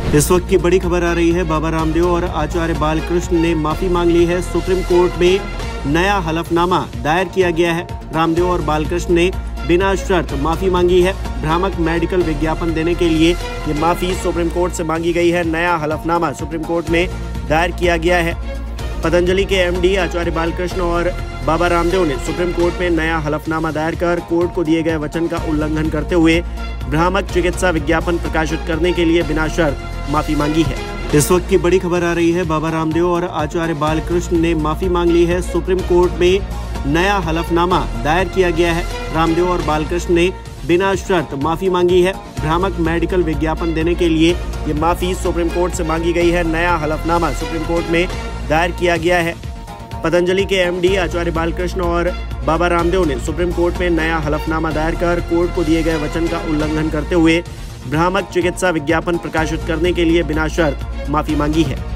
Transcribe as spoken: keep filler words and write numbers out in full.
इस वक्त की बड़ी खबर आ रही है। बाबा रामदेव और आचार्य बालकृष्ण ने माफी मांग ली है। सुप्रीम कोर्ट में नया हलफनामा दायर किया गया है। रामदेव और बालकृष्ण ने बिना शर्त माफी मांगी है। भ्रामक मेडिकल विज्ञापन देने के लिए ये माफी सुप्रीम कोर्ट से मांगी गई है। नया हलफनामा सुप्रीम कोर्ट में दायर किया गया है। पतंजलि के एमडी आचार्य बालकृष्ण और बाबा रामदेव ने सुप्रीम कोर्ट में नया हलफनामा दायर कर कोर्ट को दिए गए वचन का उल्लंघन करते हुए भ्रामक चिकित्सा विज्ञापन प्रकाशित करने के लिए बिना शर्त माफी मांगी है। इस वक्त की बड़ी खबर आ रही है। बाबा रामदेव और आचार्य बालकृष्ण ने माफी मांग ली है। सुप्रीम कोर्ट में नया हलफनामा दायर किया गया है। रामदेव और बालकृष्ण ने बिना शर्त माफी मांगी है। भ्रामक मेडिकल विज्ञापन देने के लिए ये माफी सुप्रीम कोर्ट से मांगी गई है। नया हलफनामा सुप्रीम कोर्ट में दायर किया गया है। पतंजलि के एमडी आचार्य बालकृष्ण और बाबा रामदेव ने सुप्रीम कोर्ट में नया हलफनामा दायर कर कोर्ट को दिए गए वचन का उल्लंघन करते हुए भ्रामक चिकित्सा विज्ञापन प्रकाशित करने के लिए बिना शर्त माफी मांगी है।